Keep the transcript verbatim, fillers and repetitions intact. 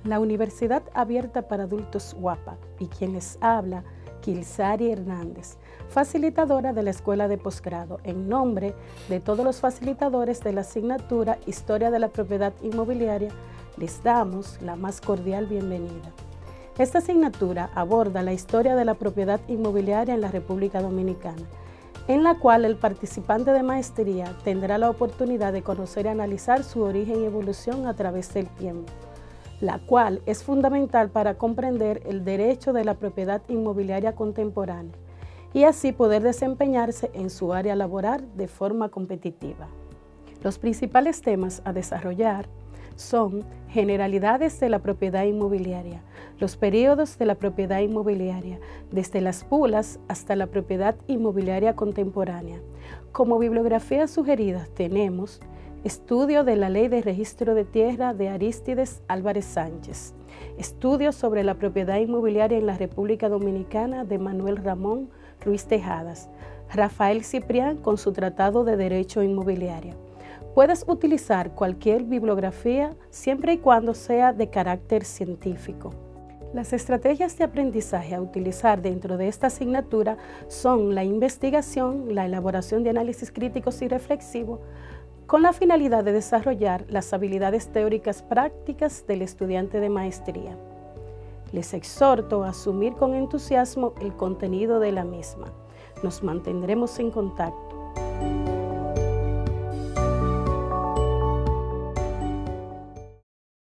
La Universidad Abierta para Adultos UAPA y quien les habla, Kilsari Hernández, facilitadora de la Escuela de Posgrado, en nombre de todos los facilitadores de la asignatura Historia de la Propiedad Inmobiliaria, les damos la más cordial bienvenida. Esta asignatura aborda la historia de la propiedad inmobiliaria en la República Dominicana, en la cual el participante de maestría tendrá la oportunidad de conocer y analizar su origen y evolución a través del tiempo, la cual es fundamental para comprender el derecho de la propiedad inmobiliaria contemporánea y así poder desempeñarse en su área laboral de forma competitiva. Los principales temas a desarrollar son generalidades de la propiedad inmobiliaria, los períodos de la propiedad inmobiliaria, desde las bulas hasta la propiedad inmobiliaria contemporánea. Como bibliografía sugerida tenemos Estudio de la Ley de Registro de Tierra de Arístides Álvarez Sánchez, Estudios sobre la propiedad inmobiliaria en la República Dominicana de Manuel Ramón Ruiz Tejadas, Rafael Ciprián con su Tratado de Derecho Inmobiliario. Puedes utilizar cualquier bibliografía siempre y cuando sea de carácter científico. Las estrategias de aprendizaje a utilizar dentro de esta asignatura son la investigación, la elaboración de análisis críticos y reflexivos, con la finalidad de desarrollar las habilidades teóricas prácticas del estudiante de maestría. Les exhorto a asumir con entusiasmo el contenido de la misma. Nos mantendremos en contacto.